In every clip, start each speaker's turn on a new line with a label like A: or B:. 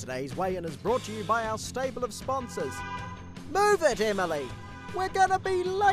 A: Today's weigh-in is brought to you by our stable of sponsors. Move it, Emily! We're gonna be late!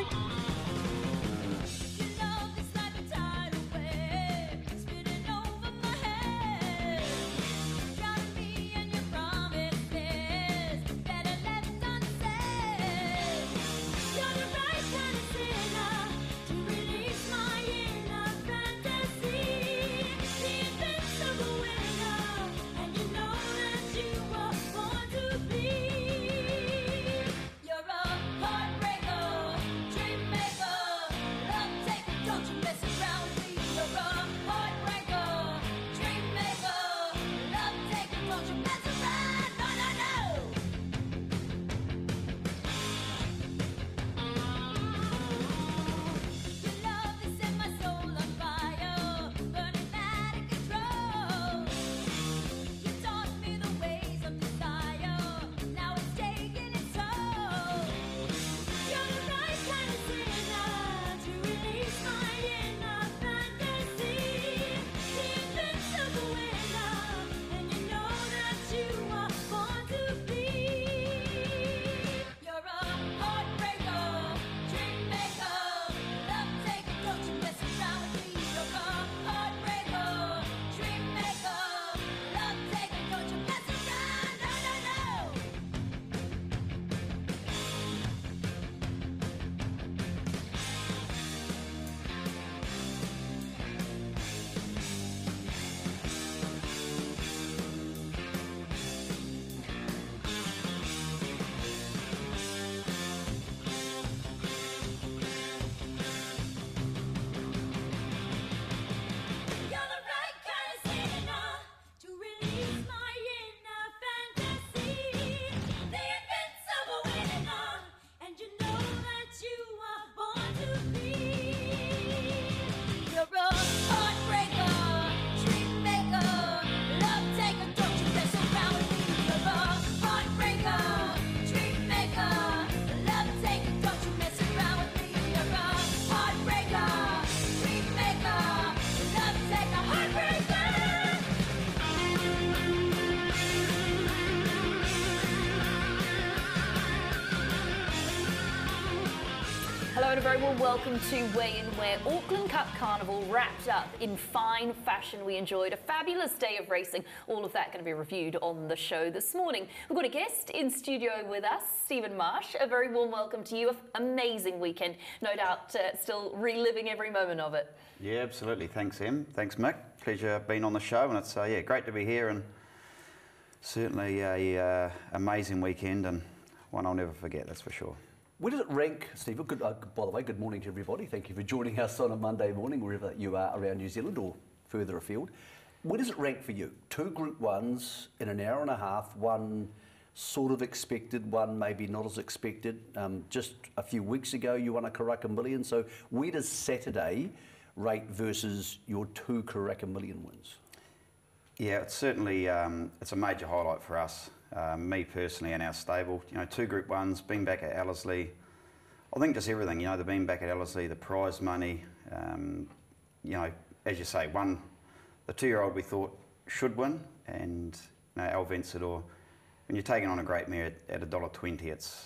B: Hello and a very warm welcome to Weigh In, where Auckland Cup Carnival wrapped up in fine fashion. We enjoyed a fabulous day of racing. All of that going to be reviewed on the show this morning. We've got a guest in studio with us, Stephen Marsh. A very warm welcome to you. An amazing weekend. No doubt still reliving every moment of it.
C: Yeah, absolutely. Thanks, Em. Thanks, Mick. Pleasure being on the show, and it's yeah, great to be here, and certainly a amazing weekend and one I'll never forget, that's for sure.
D: Where does it rank, Stephen? By the way, good morning to everybody. Thank you for joining us on a Monday morning, wherever you are around New Zealand or further afield. Where does it rank for you? 2 Group 1s in an hour and a half, one sort of expected, one maybe not as expected. Just a few weeks ago, you won a Karaka Million. So where does Saturday rate versus your 2 Karaka Million wins?
C: Yeah, it's certainly it's a major highlight for us. Me personally and our stable, you know, 2 Group 1s, being back at Ellerslie, I think just everything, you know, the being back at Ellerslie, the prize money, you know, as you say, the 2-year-old we thought should win, and you know, Al Vencedor, when you're taking on a great mare at $1.20,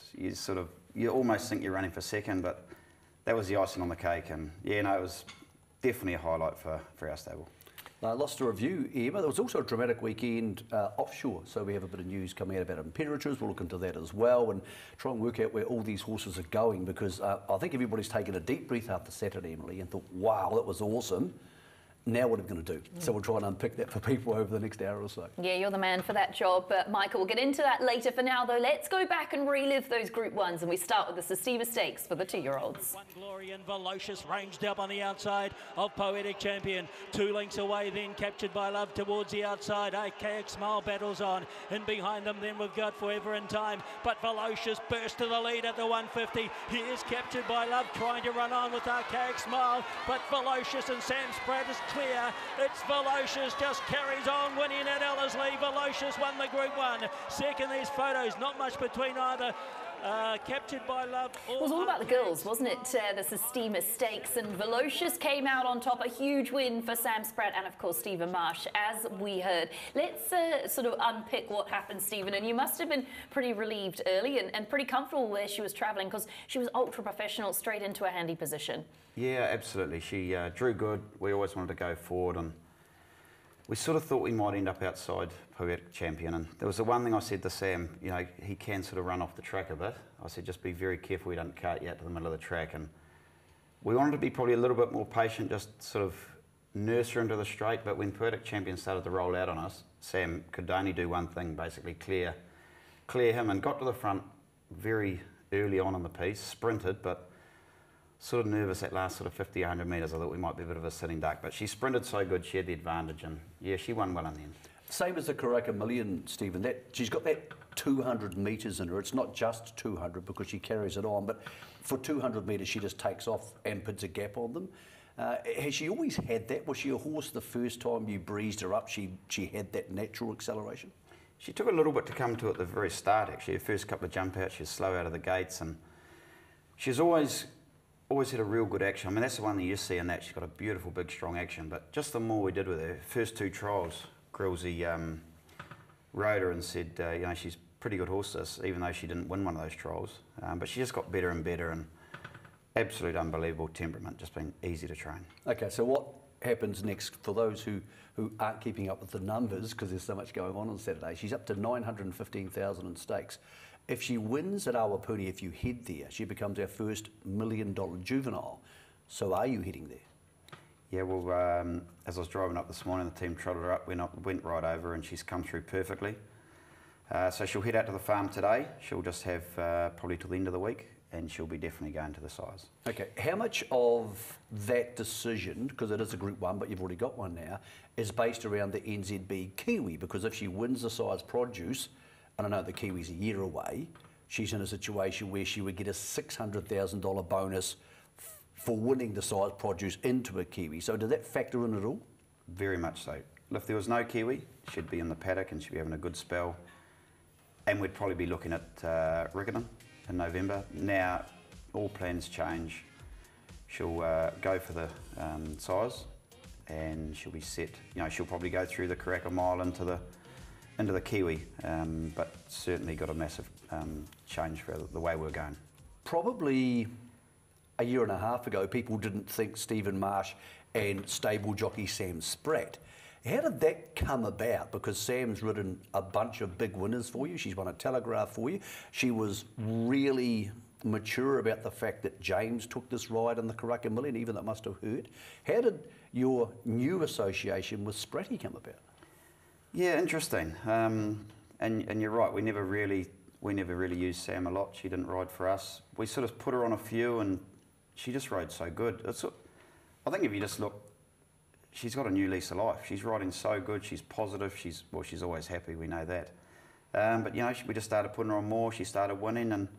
C: you almost think you're running for second, but that was the icing on the cake, and yeah, no, it was definitely a highlight for our stable.
D: Lost to review, Emma. There was also a dramatic weekend offshore, so we have a bit of news coming out about imperators. We'll look into that as well and try and work out where all these horses are going, because I think everybody's taken a deep breath after Saturday, Emily, and thought, wow, that was awesome. Now what are we going to do? So we'll try and unpick that for people over the next hour or so.
B: Yeah, you're the man for that job, Michael. We'll get into that later. For now, though, let's go back and relive those Group 1s, and we start with the Sestima Stakes for the 2-year-olds.
E: One Glory and Velocious ranged up on the outside of Poetic Champion. 2 lengths away, then captured by Love towards the outside. Archaic Smile battles on, and behind them then we've got Forever in Time. But Velocious burst to the lead at the 150. He is captured by Love, trying to run on with Archaic Smile, but Velocious and Sam Spratt is clear. It's Velocious just carries on winning at Ellerslie. Velocious won the Group 1. Second, these photos, not much between either Captured by Love.
B: It was all about the girls, wasn't it? The Sistema Stakes, and Velocious came out on top. A huge win for Sam Spratt and, of course, Stephen Marsh, as we heard. Let's sort of unpick what happened, Stephen. And you must have been pretty relieved early and pretty comfortable where she was travelling, because she was ultra-professional, straight into a handy position.
C: Yeah, absolutely. She drew good. We always wanted to go forward, and we sort of thought we might end up outside Poetic Champion. And there was the one thing I said to Sam, you know, he can sort of run off the track a bit. I said, just be very careful we don't cart you out to the middle of the track. And we wanted to be probably a little bit more patient, just sort of nurse her into the straight. But when Poetic Champion started to roll out on us, Sam could only do one thing, basically clear him, and got to the front very early on in the piece, sprinted, but sort of nervous that last sort of 50, 100 metres. I thought we might be a bit of a sitting duck, but she sprinted so good, she had the advantage, and yeah, she won well in the end.
D: Same as the Karaka Million, Stephen, she's got that 200 metres in her. It's not just 200 because she carries it on, but for 200 metres she just takes off and puts a gap on them. Has she always had that? Was she a horse the first time you breezed her up, she had that natural acceleration?
C: She took a little bit to come to at the very start, actually. Her first couple of jump outs, she was slow out of the gates, and she's always had a real good action. I mean, that's the one that you see in that. She's got a beautiful, big, strong action. But just the more we did with her, first two trials, Grillsy rode her and said, you know, she's a pretty good horse, this, even though she didn't win one of those trials. But she just got better and better, and absolute unbelievable temperament, just been easy to train.
D: Okay, so what happens next for those who aren't keeping up with the numbers, because there's so much going on Saturday? She's up to 915,000 in stakes. If she wins at Awapuni, if you head there, she becomes our first $1 million juvenile. So are you heading there?
C: Yeah, well, as I was driving up this morning, the team trotted her up, went right over, and she's come through perfectly. So she'll head out to the farm today. She'll just have probably till the end of the week, and she'll be definitely going to the size. Okay,
D: how much of that decision, because it is a Group 1, but you've already got one now, is based around the NZB Kiwi? Because if she wins the size produce, and I know the Kiwi's a year away, she's in a situation where she would get a $600,000 bonus for winning the size produce into a Kiwi. So did that factor in at all?
C: Very much so. If there was no Kiwi, she'd be in the paddock and she'd be having a good spell. And we'd probably be looking at Riccarton in November. Now, all plans change. She'll go for the size, and she'll be set. You know, she'll probably go through the Karaka Mile into the Kiwi, but certainly got a massive change for the way we're going.
D: Probably a year and a half ago, people didn't think Stephen Marsh and stable jockey Sam Spratt. How did that come about? Because Sam's ridden a bunch of big winners for you. She's won a Telegraph for you. She was really mature about the fact that James took this ride in the Karaka Million, even though it must have hurt. How did your new association with Spratty come about?
C: Yeah, interesting. And you're right. We never really used Sam a lot. She didn't ride for us. We sort of put her on a few, and she just rode so good. I think if you just look, she's got a new lease of life. She's riding so good. She's positive. She's always happy. We know that. But you know, we just started putting her on more. She started winning, and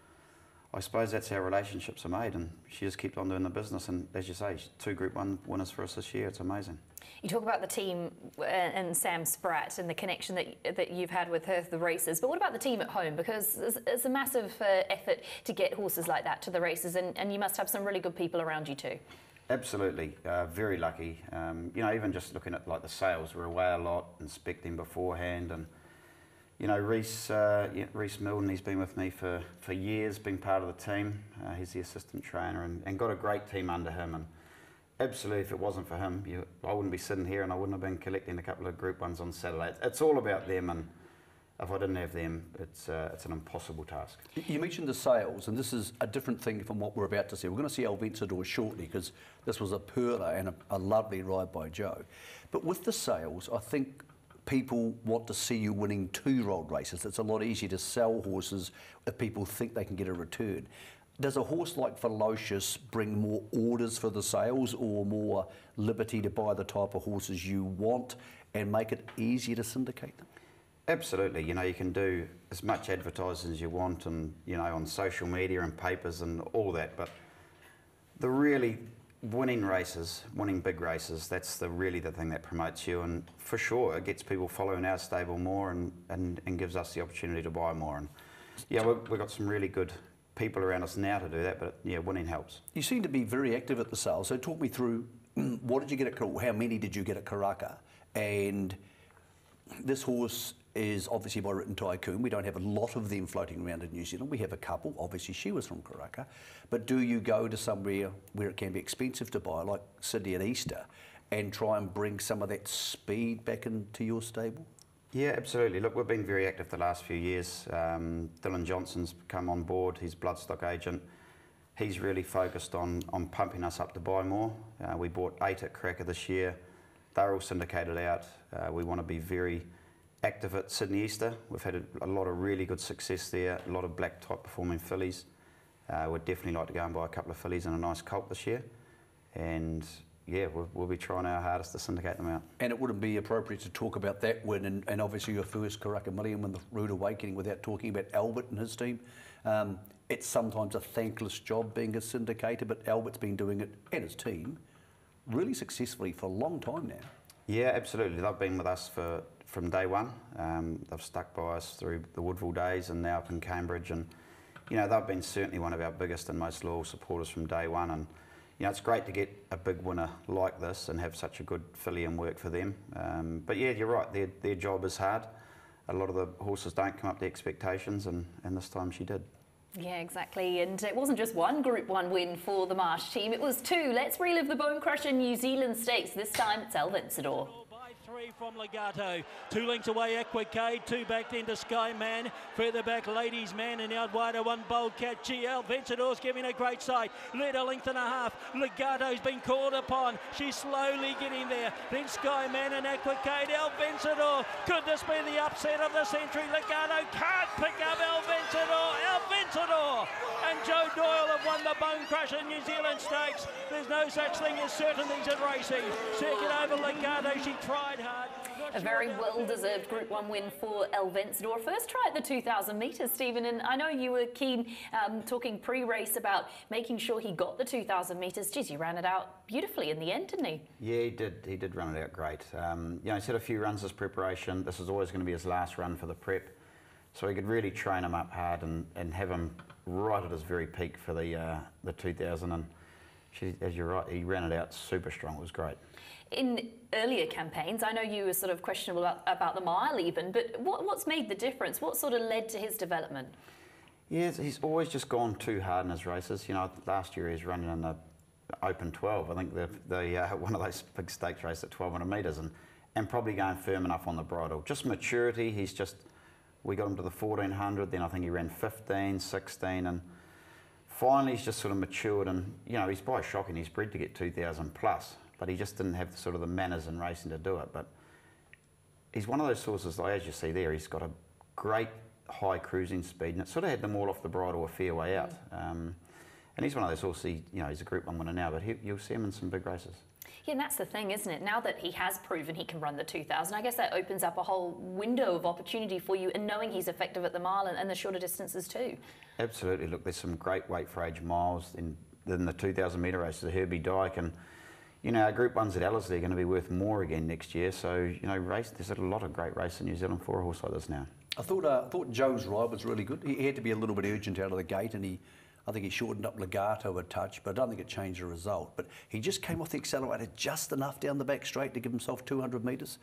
C: I suppose that's how relationships are made. And she just kept on doing the business. And as you say, 2 Group 1 winners for us this year. It's amazing.
B: You talk about the team and Sam Spratt and the connection that you've had with her, the races, but what about the team at home? Because it's a massive effort to get horses like that to the races, and you must have some really good people around you too. Absolutely,
C: very lucky. You know, even just looking at like the sales, we're away a lot, inspecting beforehand, and you know, Reece Milton, he's been with me for years, been part of the team. He's the assistant trainer, and got a great team under him. And absolutely, if it wasn't for him, I wouldn't be sitting here, and I wouldn't have been collecting a couple of Group 1s on Saturday. It's all about them, and if I didn't have them, it's an impossible task.
D: You mentioned the sales, and this is a different thing from what we're about to see. We're going to see El Vencedor shortly, because this was a perler and a lovely ride by Joe. But with the sales, I think people want to see you winning 2-year-old races. It's a lot easier to sell horses if people think they can get a return. Does a horse like Velocious bring more orders for the sales, or more liberty to buy the type of horses you want and make it easier to syndicate them?
C: Absolutely. You know, you can do as much advertising as you want, and you know, on social media and papers and all that, but the really winning races, winning big races, that's really the thing that promotes you, and for sure it gets people following our stable more, and gives us the opportunity to buy more. And Yeah, we've got some really good people around us now to do that, but yeah, winning helps.
D: You seem to be very active at the sales, so talk me through what did you get at how many did you get at Karaka? And this horse is obviously by Written Tycoon. We don't have a lot of them floating around in New Zealand. We have a couple. Obviously, she was from Karaka. But do you go to somewhere where it can be expensive to buy, like Sydney at Easter, and try and bring some of that speed back into your stable?
C: Yeah, absolutely. Look, we've been very active the last few years. Dylan Johnson's come on board. He's bloodstock agent. He's really focused on pumping us up to buy more. We bought 8 at Karaka this year. They're all syndicated out. We want to be very active at Sydney Easter. We've had a lot of really good success there, a lot of black type performing fillies. We'd definitely like to go and buy a couple of fillies and a nice colt this year. And yeah, we'll be trying our hardest to syndicate them out.
D: And it wouldn't be appropriate to talk about that win and obviously your first Karaka Million with the Rude Awakening without talking about Albert and his team. It's sometimes a thankless job being a syndicator, but Albert's been doing it, and his team, really successfully for a long time now.
C: Yeah, absolutely. They've been with us from day one. They've stuck by us through the Woodville days and now up in Cambridge. And, you know, they've been certainly one of our biggest and most loyal supporters from day one. And, you know, it's great to get a big winner like this and have such a good filly and work for them. But yeah, you're right, their job is hard. A lot of the horses don't come up to expectations, and this time she did.
B: Yeah, exactly. And it wasn't just one Group 1 win for the Marsh team, it was 2. Let's relive the Bone Crusher New Zealand Stakes. This time it's El Vencedor.
E: 3 from Legato, 2 lengths away Equicade, 2 back into Skyman, further back Ladies Man, and out wider 1 Boldcat. GL Vencedor's giving a great sight, led a length and a half. Legato's been called upon, she's slowly getting there, then Skyman and Equicade. El Vencedor, could this be the upset of the century? Legato can't pick up El Vencedor, and Joe Doyle have won the Bone Crusher New Zealand Stakes. There's no such thing as certainties in racing. Second over Legato, she tried hard.
B: A very well-deserved Group 1 win for El Vencedor. First try at the 2,000 metres, Stephen, and I know you were keen talking pre-race about making sure he got the 2,000 metres. Geez, he ran it out beautifully in the end, didn't he?
C: Yeah, he did. He did run it out great. You know, he's had a few runs as preparation. This is always going to be his last run for the prep. So he could really train him up hard and have him right at his very peak for the 2,000. And as you're right, he ran it out super strong. It was great.
B: In earlier campaigns, I know you were sort of questionable about the mile even, but what's made the difference? What sort of led to his development?
C: Yeah, he's always just gone too hard in his races. You know, last year he was running in the Open 12. I think the one of those big stakes races at 1,200 metres and probably going firm enough on the bridle. Just maturity, we got him to the 1,400, then I think he ran 15, 16, and finally he's just sort of matured, and, you know, he's by shocking. He's bred to get 2,000 plus. But he just didn't have the manners in racing to do it. But he's one of those horses, like as you see there, he's got a great high cruising speed, and it sort of had them all off the bridle a fair way out. And he's one of those horses, you know, he's a Group 1 winner now, but you'll see him in some big races.
B: Yeah, and that's the thing, isn't it? Now that he has proven he can run the 2,000, I guess that opens up a whole window of opportunity for you, and knowing he's effective at the mile and the shorter distances too. Absolutely.
C: Look, there's some great weight for age miles in the 2,000 metre races, the Herbie Dyke, and you know, our Group 1s at Ellerslie are going to be worth more again next year. So, you know, there's a lot of great race in New Zealand for a horse like this now.
D: I thought Joe's ride was really good. He had to be a little bit urgent out of the gate, and I think he shortened up Legato a touch, but I don't think it changed the result. But he just came off the accelerator just enough down the back straight to give himself 200 metres.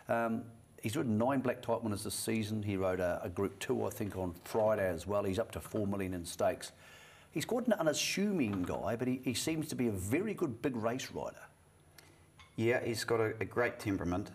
D: He's ridden 9 black type winners this season. He rode a Group 2, I think, on Friday as well. He's up to 4 million in stakes. He's quite an unassuming guy, but he seems to be a very good big race rider.
C: Yeah, he's got a great temperament.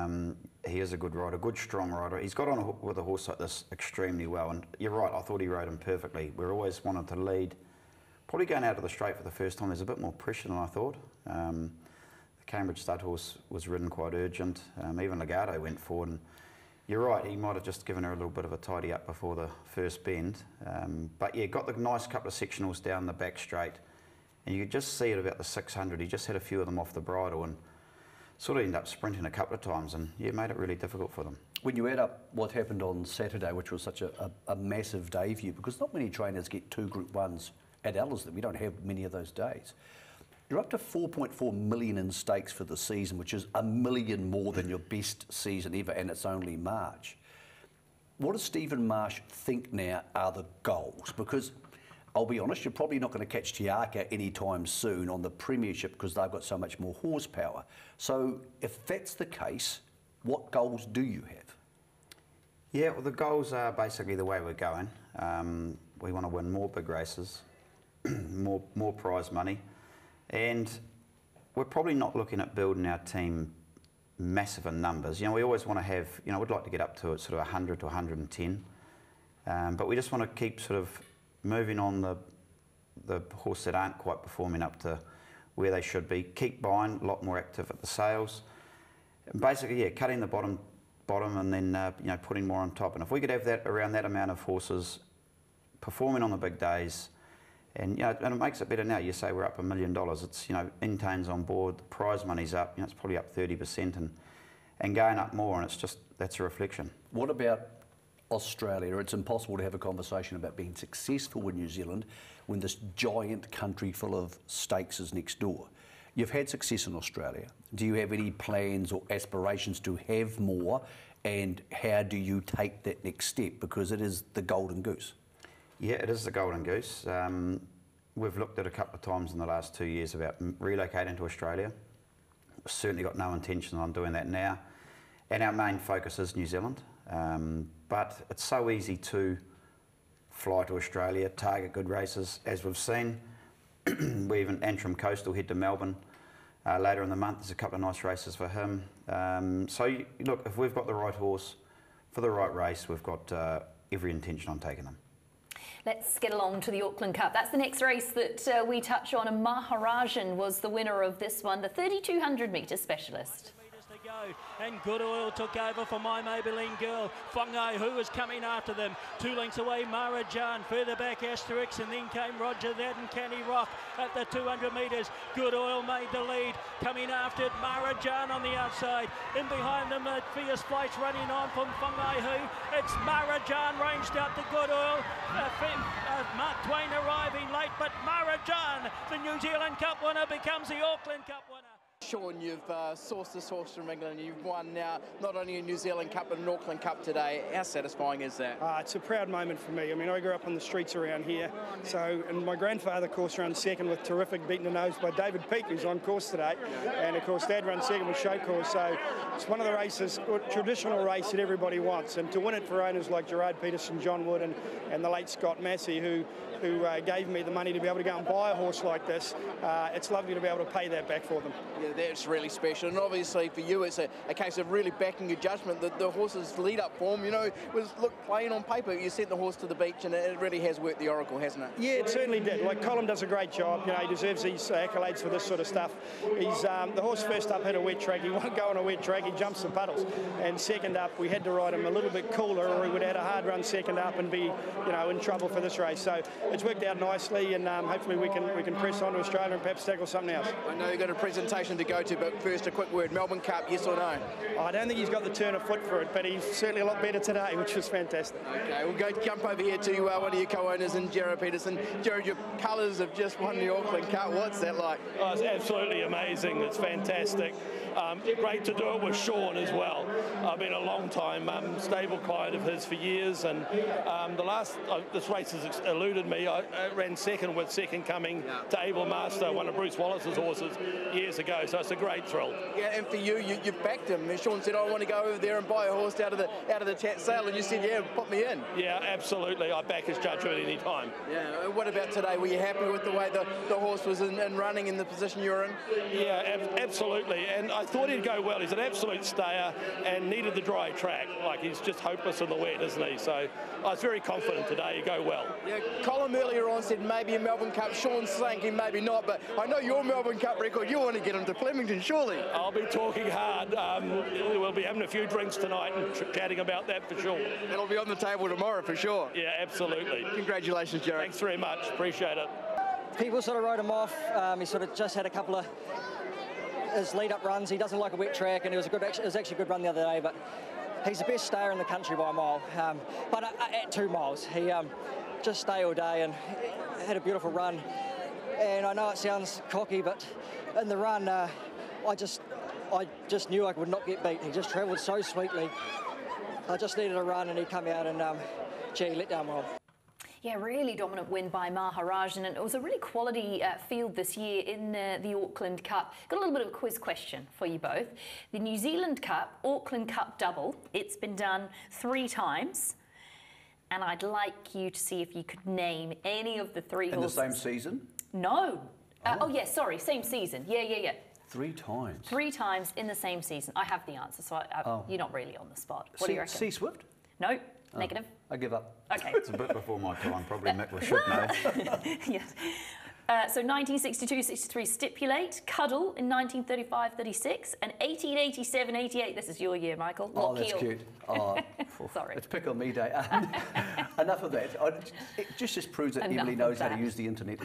C: He is a good rider, good strong rider. He's got on with a horse like this extremely well, and you're right, I thought he rode him perfectly. We always wanted to lead. Probably going out of the straight for the first time, there's a bit more pressure than I thought. The Cambridge stud horse was ridden quite urgent. Even Legato went forward, and you're right, he might have just given her a little bit of a tidy up before the first bend. But yeah, got the nice couple of sectionals down the back straight, and you could just see at about the 600, he just had a few of them off the bridle, and sort of ended up sprinting a couple of times, and yeah, made it really difficult for them.
D: When you add up what happened on Saturday, which was such a massive day for you, because not many trainers get 2 Group 1s at Ellerslie, we don't have many of those days. You're up to 4.4 million in stakes for the season, which is $1 million more than your best season ever, and it's only March. What does Stephen Marsh think now are the goals? Because I'll be honest, you're probably not going to catch Te Akau anytime soon on the premiership because they've got so much more horsepower. So if that's the case, what goals do you have?
C: Yeah, well, the goals are basically the way we're going. We want to win more big races, more prize money, and we're probably not looking at building our team massive in numbers. You know, we always want to have, you know, we'd like to get up to sort of 100 to 110, but we just want to keep sort of moving on the horse that aren't quite performing up to where they should be. Keep buying, a lot more active at the sales. And basically, yeah, cutting the bottom and then you know, putting more on top. And if we could have that around that amount of horses performing on the big days, and you know, and it makes it better now. You say we're up $1 million. It's, you know, Intane's on board, the prize money's up. You know, it's probably up 30% and going up more. And it's just, that's a reflection.
D: What about Australia? It's impossible to have a conversation about being successful in New Zealand when this giant country full of stakes is next door. You've had success in Australia. Do you have any plans or aspirations to have more, and how do you take that next step? Because it is the golden goose.
C: Yeah, it is the golden goose. We've looked at a couple of times in the last 2 years about relocating to Australia. We've certainly got no intention on doing that now. And our main focus is New Zealand. But it's so easy to fly to Australia, target good races, as we've seen. We even Antrim Coast will head to Melbourne later in the month. There's a couple of nice races for him. Look, if we've got the right horse for the right race, we've got every intention on taking them.
B: Let's get along to the Auckland Cup. That's the next race that we touch on, and Maharajan was the winner of this one, the 3,200 metre specialist.
E: And Good Oil took over for My Maybelline Girl. Whangai, who was coming after them. 2 lengths away, Maharajan. Further back, Asterix, and then came Roger That and Canny Rock at the 200 metres. Good Oil made the lead. Coming after it, Maharajan on the outside. In behind them, Fierce Flight's running on from Whangai, who. It's Maharajan ranged out to Good Oil. Mark Twain arriving late, but Maharajan, the New Zealand Cup winner, becomes the Auckland Cup winner.
F: Sean, you've sourced this horse from England. You've won now not only a New Zealand Cup but an Auckland Cup today. How satisfying is that?
G: It's a proud moment for me. I mean, I grew up on the streets around here. And my grandfather, of course, ran second with terrific beating the nose by David Peake, who's on course today. And of course, Dad ran second with Show Course. So it's one of the races, traditional race that everybody wants. And to win it for owners like Gerard Peterson, John Wood, and the late Scott Massey, who gave me the money to be able to go and buy a horse like this, it's lovely to be able to pay that back for them.
F: Yeah, that's really special, and obviously for you it's a case of really backing your judgment. The horse's lead-up form, you know, was plain on paper. You sent the horse to the beach, and it really has worked the oracle, hasn't it?
G: Yeah, it certainly did. Like, Colin does a great job. You know, he deserves these accolades for this sort of stuff. He's the horse first up hit a wet track. He won't go on a wet track. He jumps the puddles. And second up, we had to ride him a little bit cooler, or he would have had a hard run second up and be, you know, in trouble for this race. So it's worked out nicely, and hopefully we can press on to Australia and perhaps tackle something else.
F: I know you've got a presentation to go to, but first a quick word. Melbourne Cup, yes or no?
G: I don't think he's got the turn of foot for it, but he's certainly a lot better today, which was fantastic.
F: Okay, we'll jump over here to one of your co-owners in Gerard Peterson. Gerard, your colours have just won the Auckland Cup. What's that like?
H: Oh, it's absolutely amazing. It's fantastic. Great to do it with Sean as well. I've been a long time stable client of his for years, and this race has eluded me. I ran second with Second Coming to Able Master, one of Bruce Wallace's horses years ago, so it's a great thrill.
F: Yeah, and for you, you've backed him. Sean said, I want to go over there and buy a horse out of the chat sale, and you said, yeah, put me in.
H: Yeah, absolutely. I back his judgment any time.
F: Yeah. What about today? Were you happy with the way the horse was in running in the position you were in?
H: Yeah, absolutely. And I thought he'd go well. He's an absolute stayer and needed the dry track. Like, he's just hopeless in the wet, isn't he? So I was very confident today he'd go well.
F: Yeah, Colin earlier on said maybe a Melbourne Cup. Sean's thinking maybe not, but I know your Melbourne Cup record, you want to get him to Flemington, surely.
H: I'll be talking hard. We'll be having a few drinks tonight and chatting about that for sure.
F: It'll be on the table tomorrow for sure.
H: Yeah, absolutely.
F: Congratulations, Gerard.
H: Thanks very much. Appreciate it.
I: People sort of wrote him off. He sort of just had a couple of his lead-up runs. He doesn't like a wet track, and it was actually a good run the other day, but he's the best stayer in the country by a mile. But at 2 miles, he just stay all day and had a beautiful run. And I know it sounds cocky, but in the run, I just knew I would not get beat. He just travelled so sweetly. I just needed a run, and he come out and, gee, let down well.
B: Yeah, really dominant win by Maharaj, and it was a really quality field this year in the Auckland Cup. Got a little bit of a quiz question for you both. The New Zealand Cup, Auckland Cup double, it's been done 3 times, and I'd like you to see if you could name any of the 3 horses.
D: In the same season?
B: No. Oh, yeah, sorry, same season. Yeah.
D: 3 times?
B: 3 times in the same season. I have the answer, so you're not really on the spot. What do you reckon?
D: Sea Swift?
B: No. Negative?
D: I give up.
B: Okay.
C: It's a bit before my time, probably Mick should know.
B: Yes. So 1962-63 Stipulate, Cuddle in 1935-36, and 1887-88. This is your year, Michael.
D: Oh, that's cute. Oh,
B: sorry.
D: It's pick on me day. Enough of that. It just proves that Emily knows how to use the internet.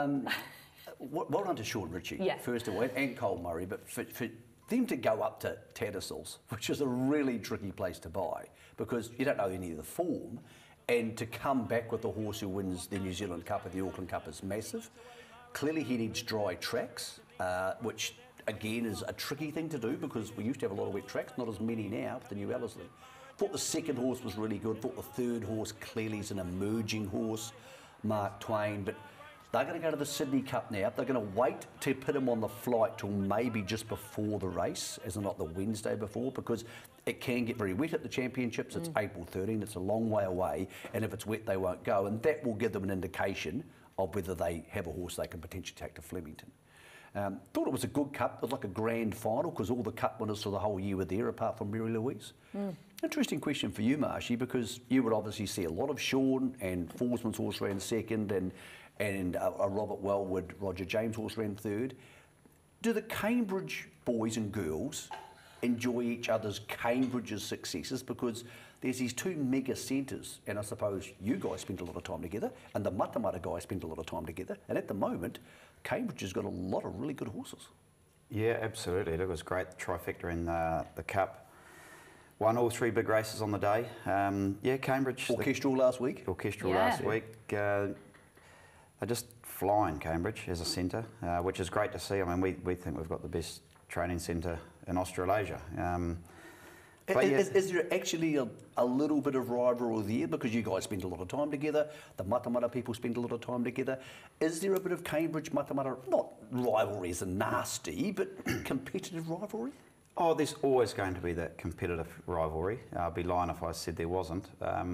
D: Well done to Sean Ritchie, first of all, and Cole Murray, but for them to go up to Tattersalls, which is a really tricky place to buy, because you don't know any of the form, and to come back with the horse who wins the New Zealand Cup or the Auckland Cup is massive. Clearly he needs dry tracks, which again is a tricky thing to do, because we used to have a lot of wet tracks, not as many now with the new Ellerslie. Thought the second horse was really good, thought the third horse clearly is an emerging horse, Mark Twain, but they're going to go to the Sydney Cup now. They're going to wait to put him on the flight till maybe just before the race, as in not the Wednesday before, because it can get very wet at the championships. It's April 13, it's a long way away, and if it's wet, they won't go, and that will give them an indication of whether they have a horse they can potentially take to Flemington. Thought it was a good cup. It was like a grand final, because all the cup winners for the whole year were there, apart from Mary Louise. Interesting question for you, Marshy, because you would obviously see a lot of Sean, and Forsman's horse ran second, and a Robert Wellwood, Roger James horse ran third. Do the Cambridge boys and girls enjoy each other's Cambridge's successes? Because there's these 2 mega centres, and I suppose you guys spend a lot of time together, and the Matamata guys spend a lot of time together, and at the moment, Cambridge has got a lot of really good horses.
C: Yeah, absolutely. It was great, the trifecta in the Cup. Won all 3 big races on the day. Yeah, Cambridge.
D: Orchestral last week.
C: Orchestral last week. They're just flying, Cambridge, as a centre, which is great to see. I mean, we think we've got the best training centre in Australasia.
D: Is there actually a little bit of rivalry there, because you guys spend a lot of time together, the Matamata people spend a lot of time together? Is there a bit of Cambridge Matamata, not rivalry as a nasty, but competitive rivalry?
C: Oh, there's always going to be that competitive rivalry. I'd be lying if I said there wasn't.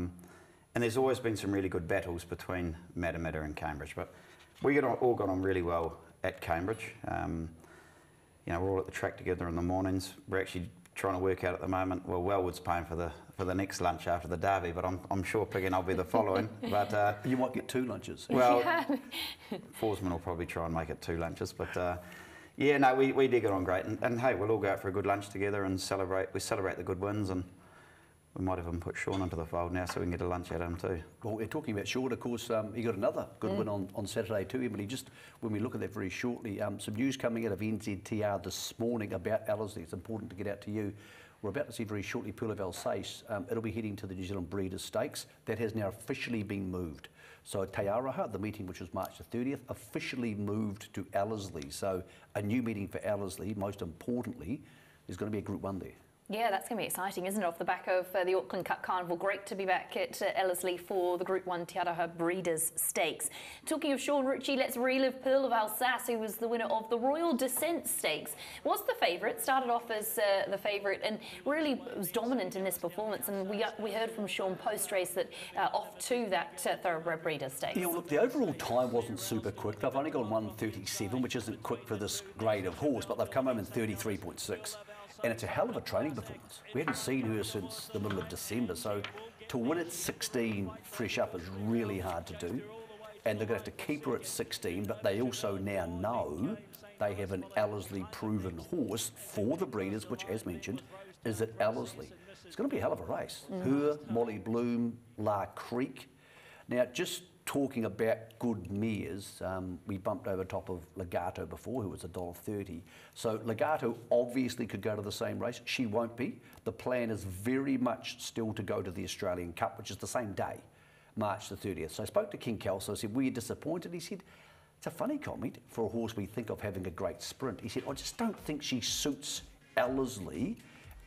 C: And there's always been some really good battles between Matamata and Cambridge, but we all got on really well at Cambridge. You know, we're all at the track together in the mornings. We're actually trying to work out at the moment. Well, Wellwood's paying for the next lunch after the Derby, but I'm sure Pig and I'll be the following. But
D: you might get 2 lunches.
C: Well, Forsman will probably try and make it 2 lunches, but yeah, no, we did get on great, and hey, we'll all go out for a good lunch together and celebrate. We celebrate the good wins, and we might even put Sean into the fold now so we can get a lunch at him too. Well,
D: we're talking about Sean, of course, he got another good win on Saturday too, Emily. Just when we look at that very shortly, some news coming out of NZTR this morning about Ellerslie. It's important to get out to you. We're about to see very shortly Pearl of Alsace. It'll be heading to the New Zealand Breeders' Stakes. That has now officially been moved. So Te Araha, the meeting which was March the 30th, officially moved to Ellerslie. So a new meeting for Ellerslie, most importantly, there's going to be a Group 1 there.
B: Yeah, that's going to be exciting, isn't it? Off the back of the Auckland Cup Carnival. Great to be back at Ellerslie for the Group 1 Te Araha Breeders' Stakes. Talking of Sean Ritchie, let's relive Pearl of Alsace, who was the winner of the Royal Descent Stakes. Was the favourite, started off as the favourite, and really was dominant in this performance. And we heard from Sean post-race that off to that Thoroughbred Breeders' Stakes.
D: Yeah, look, the overall time wasn't super quick. They've only gone 1:37, which isn't quick for this grade of horse, but they've come home in 33.6. And it's a hell of a training performance. We hadn't seen her since the middle of December, so to win at 16 fresh up is really hard to do. And they're going to have to keep her at 16, but they also now know they have an Ellerslie proven horse for the breeders, which, as mentioned, is at Ellerslie. It's going to be a hell of a race. Her, Molly Bloom, La Creek. Now, just talking about good mares, we bumped over top of Legato before, who was $1.30. So Legato obviously could go to the same race. She won't be. The plan is very much still to go to the Australian Cup, which is the same day, March the 30th. So I spoke to King Kelso. I said, were you disappointed? He said, it's a funny comment for a horse we think of having a great sprint. He said, I just don't think she suits Ellerslie.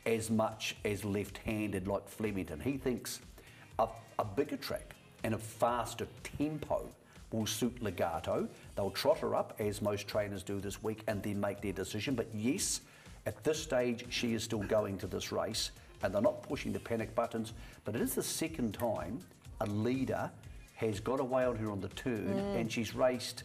D: as much as left-handed like Flemington. He thinks a bigger track and a faster tempo will suit Legato. They'll trot her up, as most trainers do this week, and then make their decision. But yes, at this stage, she is still going to this race, and they're not pushing the panic buttons. But it is the second time a leader has got away on her on the turn, and she's raced.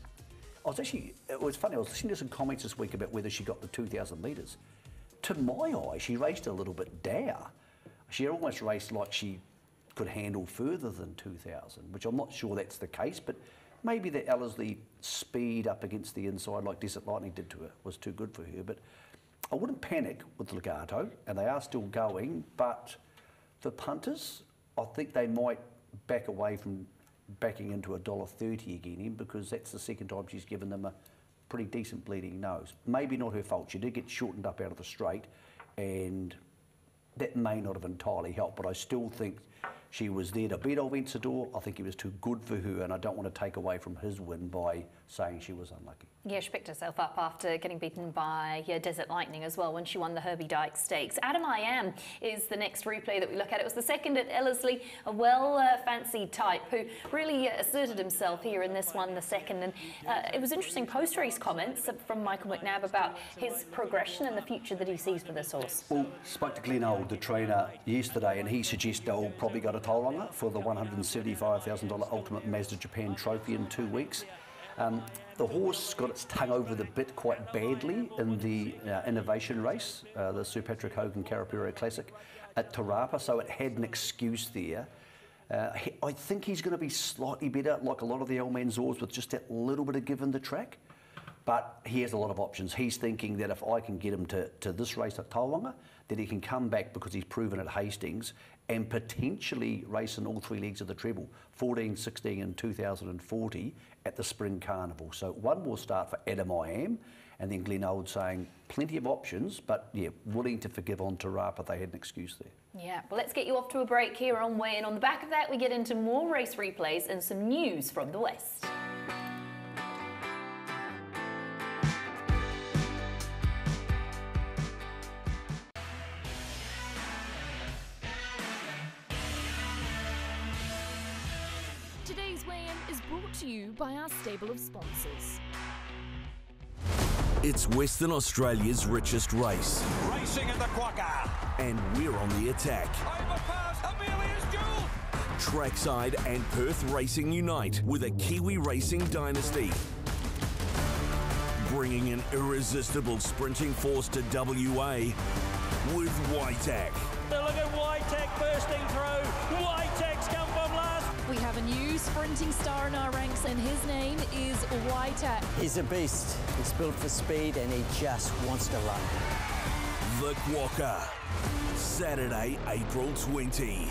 D: It was funny, I was listening to some comments this week about whether she got the 2,000 metres. To my eye, she raced a little bit dour. She almost raced like she could handle further than 2,000, which I'm not sure that's the case, but maybe the Ellerslie speed up against the inside like Desert Lightning did to her was too good for her. But I wouldn't panic with Legato, and they are still going, but for punters, I think they might back away from backing into $1.30 again, because that's the second time she's given them a pretty decent bleeding nose. Maybe not her fault. She did get shortened up out of the straight, and that may not have entirely helped, but I still think she was there to beat Old Vencedor. I think he was too good for her, and I don't want to take away from his win by saying she was unlucky.
B: Yeah, she picked herself up after getting beaten by Desert Lightning as well when she won the Herbie Dyke Stakes. Adam I Am is the next replay that we look at. It was the second at Ellerslie, a well-fancied type who really asserted himself here in this one, the second. And it was interesting post-race comments from Michael McNabb about his progression and the future that he sees for this horse.
D: Well, spoke to Glenn Old, the trainer, yesterday, and he suggests they'll probably go to Tauranga for the $175,000 Ultimate Mazda Japan Trophy in 2 weeks. The horse got its tongue over the bit quite badly in the innovation race, the Sir Patrick Hogan Carapiro Classic at Te Rapa, so it had an excuse there. I think he's going to be slightly better, like a lot of the old man's Zords, with just that little bit of give in the track. But he has a lot of options. He's thinking that if I can get him to this race at Tauranga, that he can come back because he's proven at Hastings and potentially race in all 3 legs of the treble, 14, 16 and 2040 at the Spring Carnival. So one more start for Adam I Am, and then Glenn Old saying plenty of options, but yeah, willing to forgive on Te Rapa. They had an excuse there.
B: Yeah, well, let's get you off to a break here on Weigh In. On the back of that, we get into more race replays and some news from the West.
J: Today's Weigh-In is brought to you by our stable of sponsors.
K: It's Western Australia's richest race.
L: Racing in the Quokka.
K: And we're on the attack.
L: Overpass, Amelia's Jewel.
K: Trackside and Perth Racing unite with a Kiwi racing dynasty. Bringing an irresistible sprinting force to WA with Whiteack.
E: Look at Whiteack bursting through. Whiteack's come from last.
J: We have a new sprinting star in our ranks, and his name is Whiteack.
M: He's a beast. He's built for speed, and he just wants to run.
K: The Quokka, Saturday, April 20.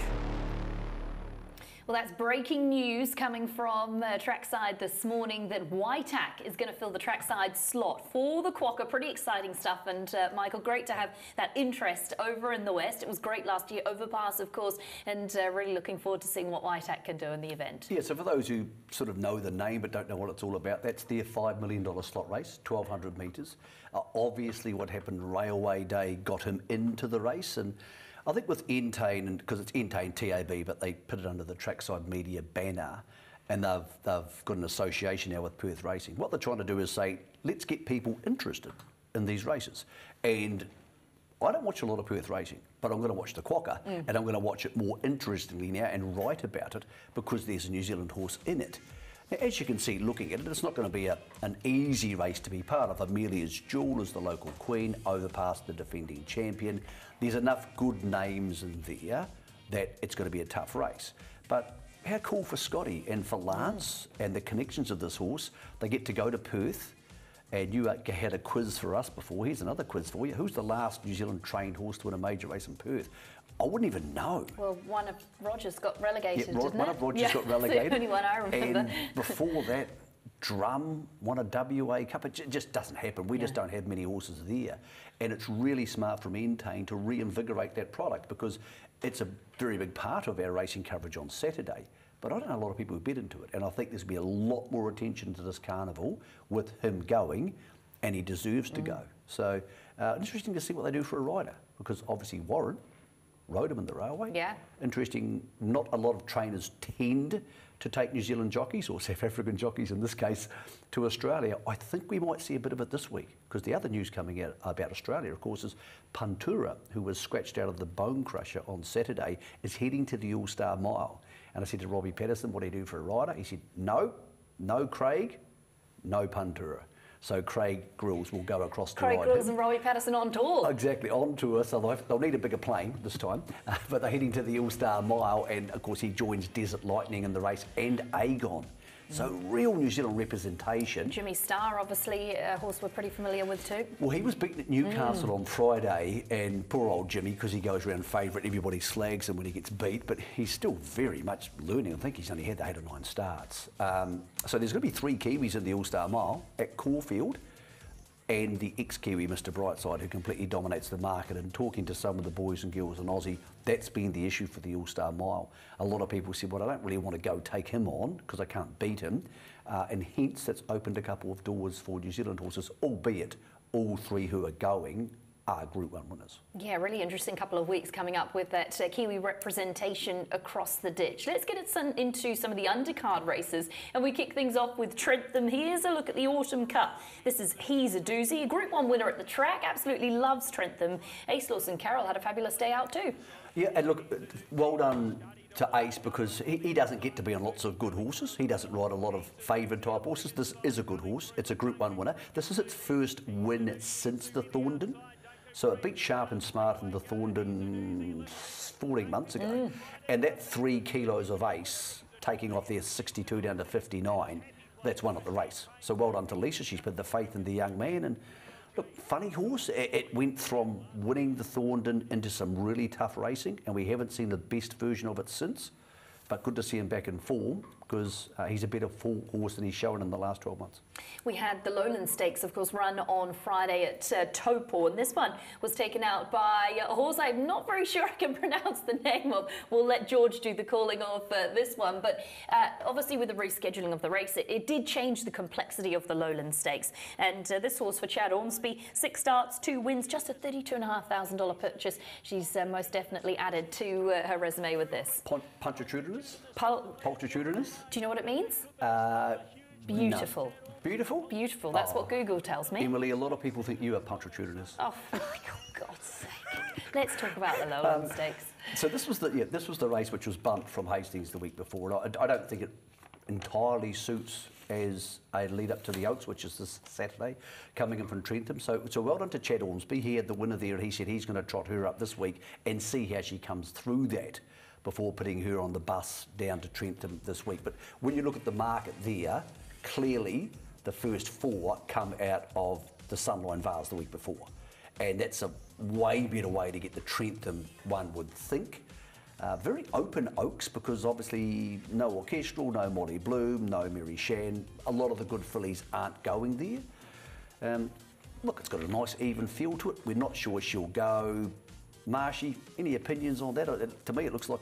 B: Well, that's breaking news coming from trackside this morning that Whiteack is going to fill the trackside slot for the Quokka. Pretty exciting stuff. And Michael, great to have that interest over in the West. It was great last year, Overpass, of course, and really looking forward to seeing what Whiteack can do in the event.
D: Yeah, so for those who sort of know the name but don't know what it's all about, that's their $5 million slot race, 1,200 metres. Obviously, what happened Railway Day got him into the race, and I think with Entain, because it's Entain TAB, but they put it under the Trackside Media banner, and they've got an association now with Perth Racing. What they're trying to do is say, let's get people interested in these races. And I don't watch a lot of Perth Racing, but I'm going to watch the Quokka, and I'm going to watch it more interestingly now and write about it because there's a New Zealand horse in it. Now, as you can see, looking at it, it's not going to be an easy race to be part of. Amelia's Jewel is the local queen, Overpass the defending champion. There's enough good names in there that it's going to be a tough race. But how cool for Scotty and for Lance and the connections of this horse. They get to go to Perth, and you had a quiz for us before. Here's another quiz for you. Who's the last New Zealand trained horse to win a major race in Perth? I wouldn't even know.
B: Well, one of Rogers got relegated, didn't it?
D: One of Rogers got relegated.
B: That's the only one I remember.
D: And before that, Drum won a WA Cup. It just doesn't happen. We just don't have many horses there. And it's really smart from Entain to reinvigorate that product because it's a very big part of our racing coverage on Saturday. But I don't know a lot of people who bet into it. And I think there's going to be a lot more attention to this carnival with him going, and he deserves to go. So interesting to see what they do for a rider. because obviously Warren rode him in the railway.
B: Yeah.
D: Interesting, not a lot of trainers tend to take New Zealand jockeys, or South African jockeys in this case, to Australia. I think we might see a bit of it this week, because the other news coming out about Australia, of course, is Pantura, who was scratched out of the Bone Crusher on Saturday, is heading to the All-Star Mile. And I said to Robbie Patterson, what do you do for a rider? He said, no Craig, no Pantura. So Craig Grills will go across to
B: Craig
D: ride
B: Grills
D: him.
B: and Robbie Patterson on tour.
D: Exactly, on tour, so they'll need a bigger plane this time. But they're heading to the All-Star Mile, and of course he joins Desert Lightning in the race and Aegon. So real New Zealand representation.
B: Jimmy Starr, obviously, a horse we're pretty familiar with too.
D: Well, he was beaten at Newcastle on Friday, and poor old Jimmy, because he goes around favourite, everybody slags him when he gets beat, but he's still very much learning. I think he's only had 8 or 9 starts. So there's going to be 3 Kiwis in the All-Star Mile at Caulfield, and the ex-Kiwi, Mr Brightside, who completely dominates the market. And talking to some of the boys and girls in Aussie, that's been the issue for the All-Star Mile. A lot of people said, well, I don't really want to go take him on because I can't beat him. And hence, that's opened a couple of doors for New Zealand horses, albeit all 3 who are going are Group 1 winners.
B: Yeah, really interesting couple of weeks coming up with that Kiwi representation across the ditch. Let's get into some of the undercard races, and we kick things off with Trentham. Here's a look at the Autumn Cup. This is He's a Doozy, a Group 1 winner at the track, absolutely loves Trentham. Ace Lawson Carroll had a fabulous day out too. Yeah, and look, well done to Ace, because he doesn't get to be on lots of good horses. He doesn't ride a lot of favoured type horses. This is a good horse. It's a Group 1 winner. This is its first win since the Thorndon. So it beat Sharp and Smart in the Thorndon 14 months ago. And that 3 kilos of Ace, taking off their 62 down to 59, that's won at the race. So well done to Lisa. She's put the faith in the young man. And look, funny horse. It went from winning the Thorndon into some really tough racing, and we haven't seen the best version of it since. But good to see him back in form, because he's a better horse than he's shown in the last 12 months. We had the Lowland Stakes, of course, run on Friday at Taupo, and this one was taken out by a horse I'm not very sure I can pronounce the name of. We'll let George do the calling of this one, but obviously with the rescheduling of the race, it did change the complexity of the Lowland Stakes. And this horse for Chad Ormsby, 6 starts, 2 wins, just a $32,500 purchase. She's most definitely added to her resume with this.
D: Punctatudinous? Pulchritudinous?
B: Do you know what it means? Beautiful.
D: No. Beautiful?
B: Beautiful. That's what Google tells me.
D: Emily, a lot of people think you are punctatudinous.
B: Oh, my God's sake. Let's talk about the Lowland Stakes.
D: So this was the race which was bumped from Hastings the week before. I don't think it entirely suits as a lead up to the Oaks, which is this Saturday, coming in from Trentham. So well done to Chad Ormsby. He had the winner there, and he said he's going to trot her up this week and see how she comes through that before putting her on the bus down to Trentham this week. But when you look at the market there, clearly the first 4 come out of the Sunline Vase the week before. And that's a way better way to get the Trentham, one would think. Very open Oaks, because obviously no Orchestral, no Molly Bloom, no Mary Shan. A lot of the good fillies aren't going there. Look, it's got a nice even feel to it. We're not sure she'll go. Marshy, any opinions on that? To me, it looks like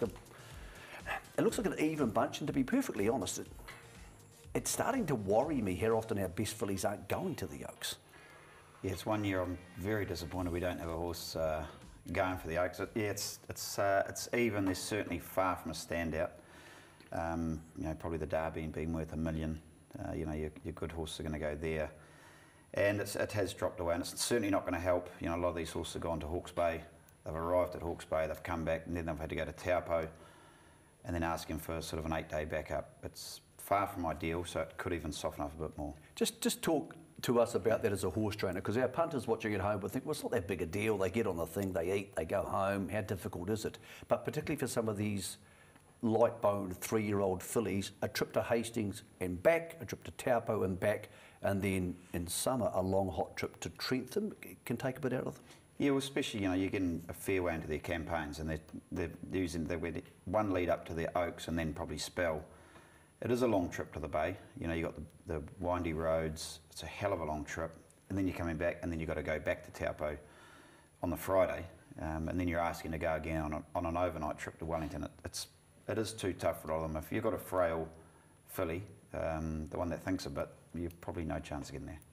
D: an even bunch, and to be perfectly honest, it's starting to worry me how often our best fillies aren't going to the Oaks.
C: Yeah, it's one year I'm very disappointed we don't have a horse going for the Oaks. It's even. There's certainly far from a standout. Probably the Derby and being worth $1 million. Your good horses are going to go there, and it has dropped away, and it's certainly not going to help. A lot of these horses have gone to Hawke's Bay. They've arrived at Hawke's Bay, they've come back, and then they've had to go to Taupo and then asking for sort of an 8-day backup. It's far from ideal, so it could even soften up a bit more.
D: Just talk to us about that as a horse trainer, because our punters watching at home would think, well, it's not that big a deal. They get on the thing, they eat, they go home. How difficult is it? But particularly for some of these light-boned 3-year-old fillies, a trip to Hastings and back, a trip to Taupo and back, and then in summer, a long, hot trip to Trentham can take a bit out of them.
C: Yeah, well, especially, you're getting a fair way into their campaigns, and they're using one lead up to the Oaks and then probably Spell. It is a long trip to the Bay. You've got the windy roads. It's a hell of a long trip. And then you're coming back, and then you've got to go back to Taupo on the Friday. And then you're asking to go again on an overnight trip to Wellington. It is too tough for all of them. If you've got a frail filly, the one that thinks a bit, you've probably no chance of getting there.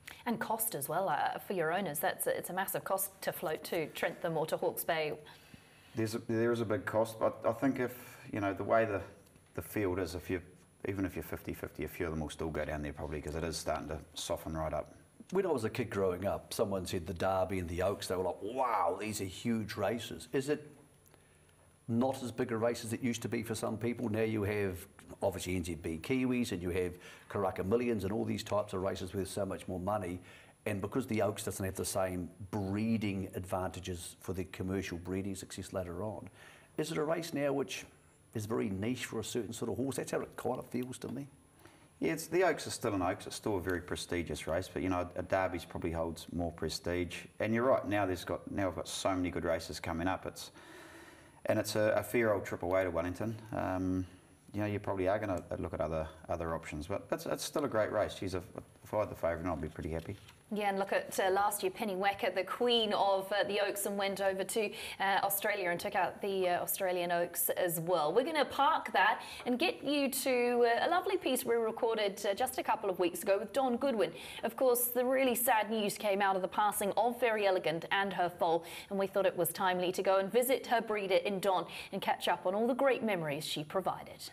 B: And cost as well for your owners. It's a massive cost to float to Trentham or to Hawke's Bay.
C: There is a big cost, but I think if, you know, the way the field is, even if you're 50-50, a few of them will still go down there probably, because it is starting to soften right up.
D: When I was a kid growing up, someone said the Derby and the Oaks, they were like, wow, these are huge races. Is it not as big a race as it used to be for some people? Now you have, obviously, NZB Kiwis, and you have Karaka Millions and all these types of races with so much more money. And because the Oaks doesn't have the same breeding advantages for the commercial breeding success later on, is it a race now which is very niche for a certain sort of horse? That's how it kind of feels to me.
C: Yeah, the Oaks are still an Oaks. It's still a very prestigious race, but you know, a Derby's probably holds more prestige. And you're right. Now we've got so many good races coming up. It's a fair old trip away to Wellington. You know, you probably are going to look at other options, but it's still a great race. If I had the favourite, I'd be pretty happy.
B: Yeah, and look at last year, Penny Wacker, the queen of the Oaks, and went over to Australia and took out the Australian Oaks as well. We're going to park that and get you to a lovely piece we recorded just a couple of weeks ago with Don Goodwin. Of course, the really sad news came out of the passing of Very Elegant and her foal, and we thought it was timely to go and visit her breeder in Don and catch up on all the great memories she provided.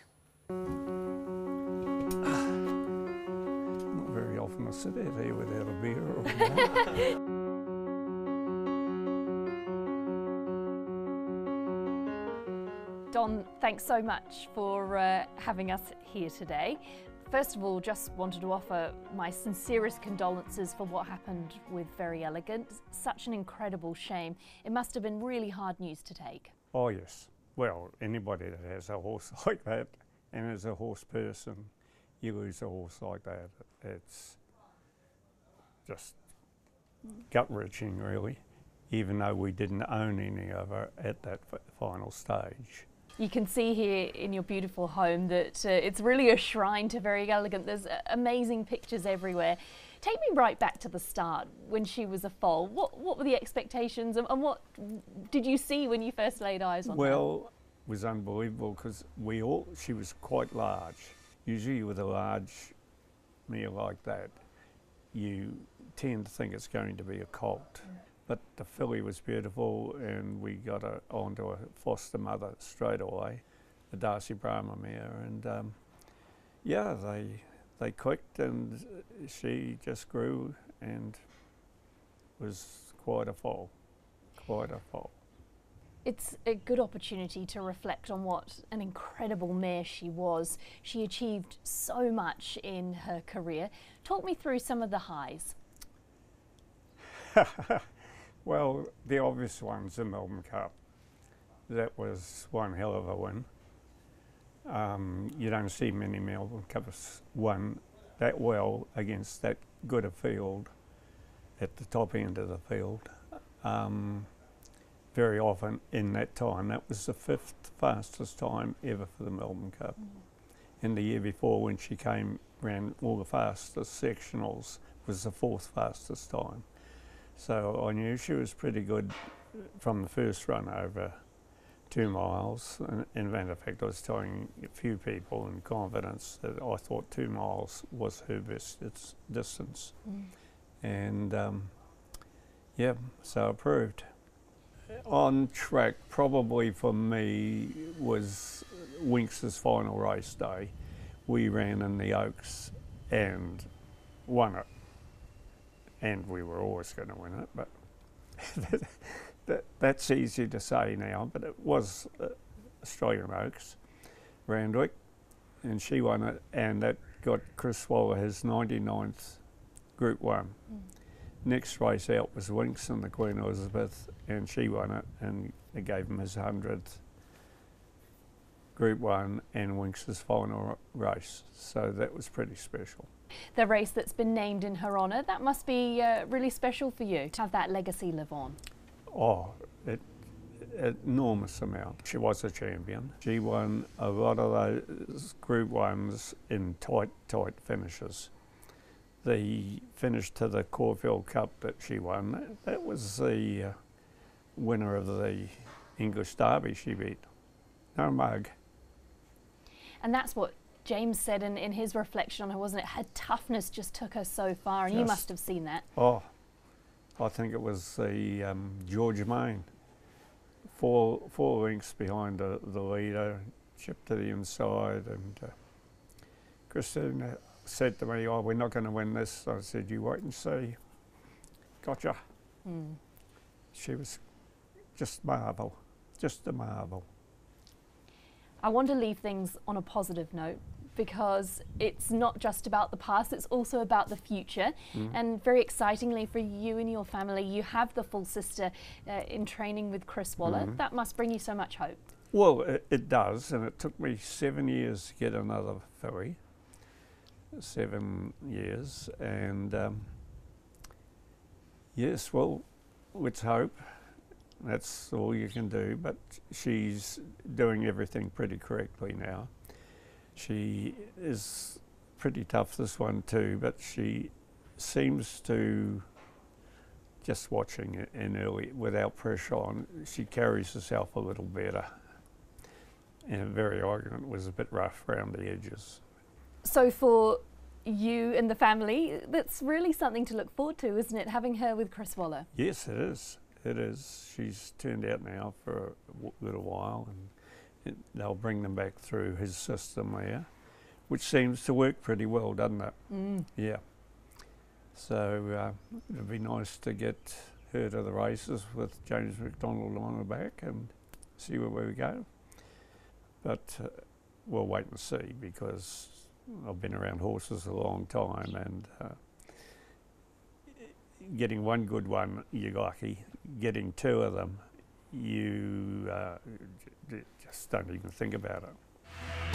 N: Often I sit out here without a beer or a
J: Don, thanks so much for having us here today. First of all, just wanted to offer my sincerest condolences for what happened with Very Elegant. Such an incredible shame. It must have been really hard news to take.
N: Oh yes. Well, anybody that has a horse like that and is a horse person, you lose a horse like that, it's just gut-wrenching really, even though we didn't own any of her at that final stage.
J: You can see here in your beautiful home that it's really a shrine to Very Elegant. There's amazing pictures everywhere. Take me right back to the start when she was a foal. What were the expectations and what did you see when you first laid eyes on her?
N: Well, it was unbelievable because she was quite large. Usually with a large mare like that, you tend to think it's going to be a colt. Yeah. But the filly was beautiful, and we got her onto a foster mother straight away, the Darcy Brahma mare, and yeah, they clicked, and she just grew and was quite a foal, quite a foal.
J: It's a good opportunity to reflect on what an incredible mare she was. She achieved so much in her career. Talk me through some of the highs.
N: Well, the obvious one's the Melbourne Cup. That was one hell of a win. You don't see many Melbourne Cups won that well against that good a field at the top end of the field. Very often in that time. That was the 5th fastest time ever for the Melbourne Cup. And the year before, when she ran all the fastest sectionals, was the 4th fastest time. So I knew she was pretty good from the first run over 2 miles. And in matter of fact, I was telling a few people in confidence that I thought 2 miles was her best distance. And yeah, so it proved. On track, probably for me, was Winx's final race day. We ran in the Oaks and won it. And we were always going to win it, but that's easy to say now, but it was Australian Oaks, Randwick, and she won it, and that got Chris Waller his 99th Group 1. Next race out was Winx and the Queen Elizabeth, and she won it, and they gave him his 100th Group 1 and Winx's final race, so that was pretty special.
J: The race that's been named in her honour, that must be really special for you to have that legacy live on.
N: Oh, enormous amount. She was a champion. She won a lot of those Group 1s in tight finishes. The finish to the Caulfield Cup that she won, that was the winner of the English Derby she beat. No mug.
J: And that's what James said in his reflection on her, wasn't it, her toughness just took her so far, and you must have seen that.
N: Oh, I think it was the Georgia Main. Four lengths behind the leader, chipped to the inside, and Christina said to me, "Oh, we're not going to win this." I said, "You wait and see." Gotcha. She was just marvel, just a marvel.
J: I want to leave things on a positive note, because it's not just about the past, it's also about the future. And very excitingly for you and your family, you have the full sister in training with Chris Waller. That must bring you so much hope.
N: Well, it does, and it took me 7 years to get another filly. 7 years, and yes, well, let's hope. That's all you can do, but she's doing everything pretty correctly now. She is pretty tough, this one too, but she seems to, just watching it in early, without pressure on, she carries herself a little better. And very argument was a bit rough around the edges.
J: So for you and the family, that's really something to look forward to, isn't it, having her with Chris Waller?
N: Yes, it is. It is. She's turned out now for a little while, and they'll bring them back through his system there, which seems to work pretty well, doesn't it? Yeah. So it'd be nice to get her to the races with James McDonald on the back and see where we go. But we'll wait and see, because I've been around horses a long time, and getting one good one, you're lucky. Getting two of them, you just don't even think about it.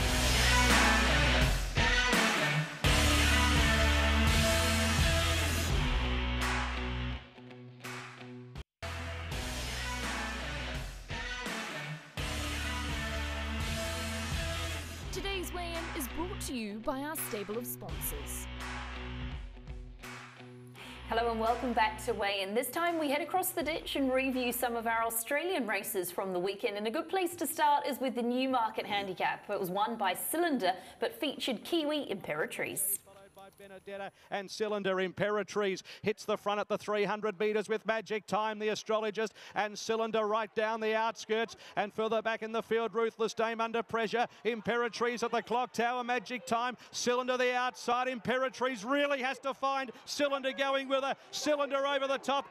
O: Today's weigh-in is brought to you by our stable of sponsors.
B: Hello and welcome back to Weigh In. This time we head across the ditch and review some of our Australian races from the weekend. And a good place to start is with the Newmarket Handicap. It was won by Cylinder but featured Kiwi Imperatrice.
P: Benedetta and Cylinder. Imperatrice hits the front at the 300 metres with Magic Time, the astrologist, and Cylinder right down the outskirts, and further back in the field, Ruthless Dame under pressure. Imperatrice at the clock tower, Magic Time, Cylinder the outside. Imperatrice really has to find Cylinder going with her. Cylinder over the top.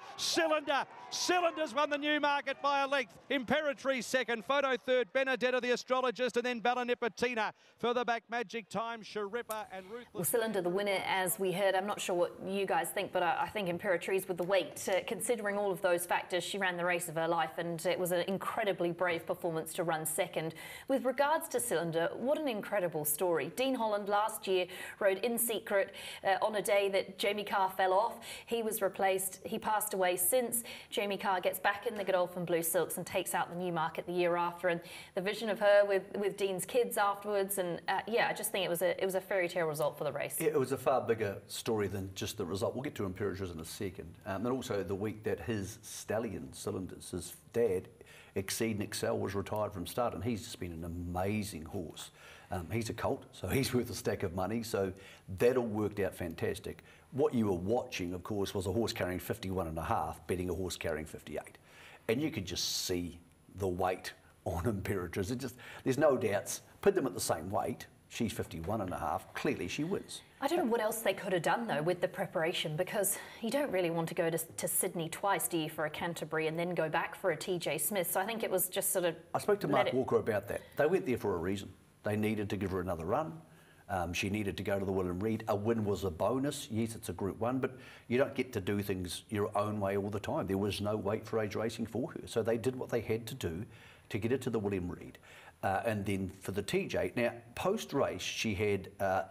P: Cylinder's won the Newmarket by a length. Imperatrice second, Photo third, Benedetta the astrologist, and then Balanipatina. Further back, Magic Time, Sharippa and Ruthless.
B: Well, Cylinder the winner, as we heard. I'm not sure what you guys think, but I think Imperatrice with the weight, considering all of those factors, she ran the race of her life, and it was an incredibly brave performance to run second. With regards to Cylinder, what an incredible story. Dean Holland last year rode In Secret on a day that Jamie Carr fell off. He was replaced. He passed away since. Jamie Carr gets back in the Godolphin Blue Silks and takes out the Newmarket the year after, and the vision of her with Dean's kids afterwards, and yeah, I just think it was a fairy tale result for the race.
D: It was a far bigger story than just the result. We'll get to Imperatrice in a second. And also the week that his stallion, Cylinders, his dad, Exceed and Excel, was retired from stud, and he's just been an amazing horse. He's a colt, so he's worth a stack of money, so that all worked out fantastic. What you were watching, of course, was a horse carrying 51.5 betting a horse carrying 58. And you could just see the weight on Imperatrice. There's no doubts. Put them at the same weight. She's 51.5. Clearly, she wins.
B: I don't know what else they could have done, though, with the preparation, because you don't really want to go to Sydney twice, do you, for a Canterbury and then go back for a TJ Smith. So I think it was just sort of...
D: I spoke to Mark Walker about that. They went there for a reason. They needed to give her another run. She needed to go to the William Reid. A win was a bonus. Yes, it's a Group 1, but you don't get to do things your own way all the time. There was no weight for age racing for her. So they did what they had to do to get her to the William Reid. And then for the TJ, now post-race she had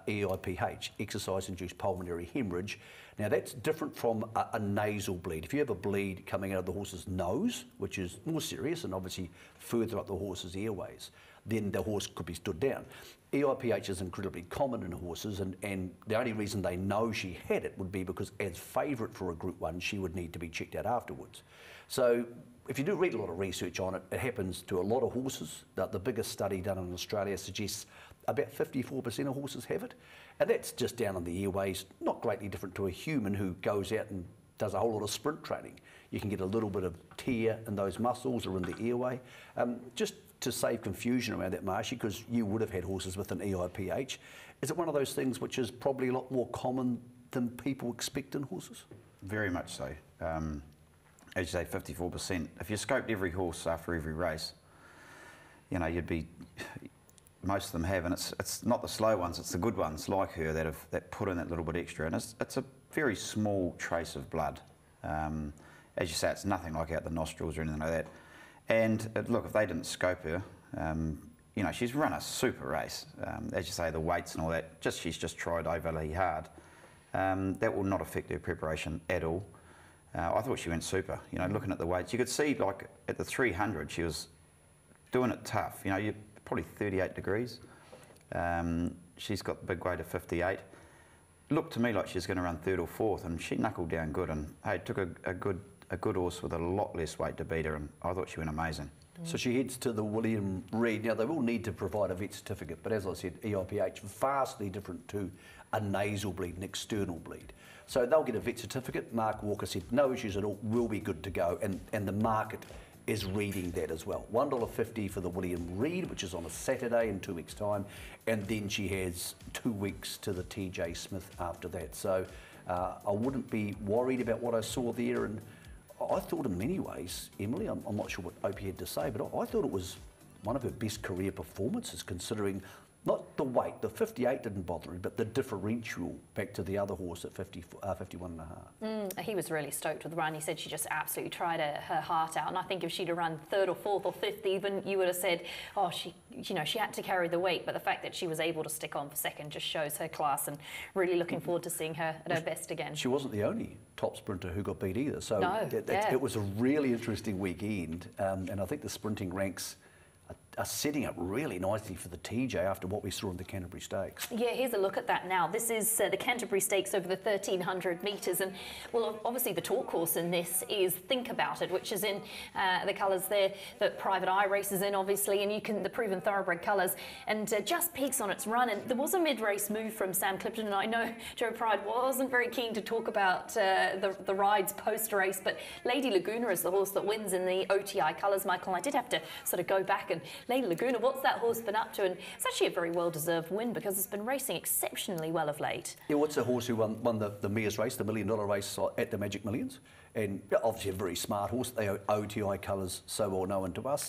D: EIPH, exercise-induced pulmonary hemorrhage. Now that's different from a nasal bleed. If you have a bleed coming out of the horse's nose, which is more serious and obviously further up the horse's airways, then the horse could be stood down. EIPH is incredibly common in horses, and the only reason they know she had it would be because as favourite for a Group 1, she would need to be checked out afterwards. So if you do read a lot of research on it, it happens to a lot of horses. The biggest study done in Australia suggests about 54% of horses have it. And that's just down on the airways, not greatly different to a human who goes out and does a whole lot of sprint training. You can get a little bit of tear in those muscles or in the airway. Just to save confusion around that, Marshy, because you would have had horses with an EIPH, is it one of those things which is probably a lot more common than people expect in horses?
C: Very much so. As you say, 54%. If you scoped every horse after every race, you know, you'd be, most of them have, and it's not the slow ones, it's the good ones like her that put in that little bit extra, and it's a very small trace of blood. As you say, it's nothing like out the nostrils or anything like that. And look, if they didn't scope her, you know, she's run a super race. As you say, the weights and all that, she's just tried overly hard. That will not affect her preparation at all. I thought she went super. You know, looking at the weights, you could see like at the 300, she was doing it tough. You know, you're probably 38 degrees. She's got the big weight of 58. Looked to me like she was going to run third or fourth, and she knuckled down good. And hey, took a good horse with a lot less weight to beat her, and I thought she went amazing.
D: So she heads to the William Reid. Now, they will need to provide a vet certificate, but as I said, EIPH, vastly different to a nasal bleed, an external bleed. So they'll get a vet certificate. Mark Walker said no issues at all, will be good to go, and the market is reading that as well. $1.50 for the William Reid, which is on a Saturday in 2 weeks' time, and then she has 2 weeks to the TJ Smith after that. So I wouldn't be worried about what I saw there, and I thought in many ways, Emily, I'm not sure what Opie had to say, but I thought it was one of her best career performances, considering not the weight, the 58 didn't bother him, but the differential back to the other horse at 51.5.
B: He was really stoked with the run. He said she just absolutely tried her heart out, and I think if she'd have run third or fourth or fifth even, you would have said, oh, she had to carry the weight, but the fact that she was able to stick on for second just shows her class, and really looking forward to seeing her at her best again.
D: She wasn't the only top sprinter who got beat either, so
B: no,
D: it was a really interesting weekend, and I think the sprinting ranks are setting up really nicely for the TJ after what we saw in the Canterbury Stakes.
B: Yeah, here's a look at that now. This is the Canterbury Stakes over the 1,300 metres, and well, obviously the talk horse in this is Think About It, which is in the colours there that Private Eye races in, obviously, and the proven thoroughbred colours, and just peaks on its run. And there was a mid-race move from Sam Clipton, and I know Joe Pride wasn't very keen to talk about the rides post-race, but Lady Laguna is the horse that wins in the OTI colours, Michael. I did have to sort of go back and Lady Laguna, what's that horse been up to? And it's actually a very well-deserved win because it's been racing exceptionally well of late.
D: Yeah, what's a horse who won the Mayor's race, the $1 million race at the Magic Millions? And obviously a very smart horse. They are OTI colours, so well known to us.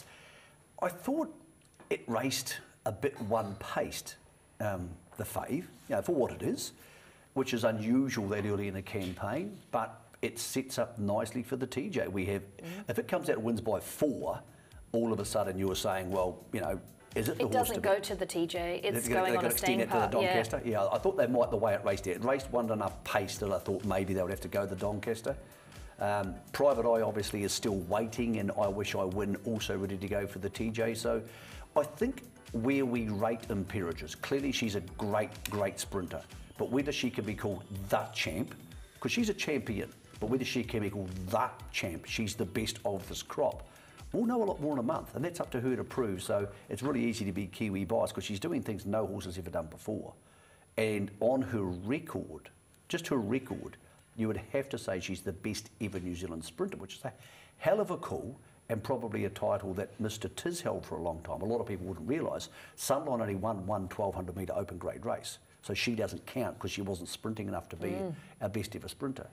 D: I thought it raced a bit one-paced, the Fave, for what it is, which is unusual that early in a campaign, but it sets up nicely for the TJ. We have, if it comes out and wins by 4, all of a sudden you're saying, well, is it the horse?
B: It doesn't go to the TJ, it's going on a staying part.
D: To the Doncaster? Yeah, I thought they might, the way it raced it raced one enough pace that I thought maybe they would have to go the Doncaster. Private Eye obviously is still waiting, and I Wish I Win also ready to go for the TJ. So I think where we rate Imperatrix, clearly she's a great sprinter, but whether she can be called the champ, because she's a champion, but whether she can be called the champ, she's the best of this crop, we'll know a lot more in a month, and that's up to her to prove. So it's really easy to be Kiwi biased because she's doing things no horse has ever done before. And on her record, just her record, you would have to say she's the best ever New Zealand sprinter, which is a hell of a call, and probably a title that Mr. Tiz held for a long time. A lot of people wouldn't realise Sunline only won one 1,200 metre open grade race, so she doesn't count because she wasn't sprinting enough to be our best ever sprinter.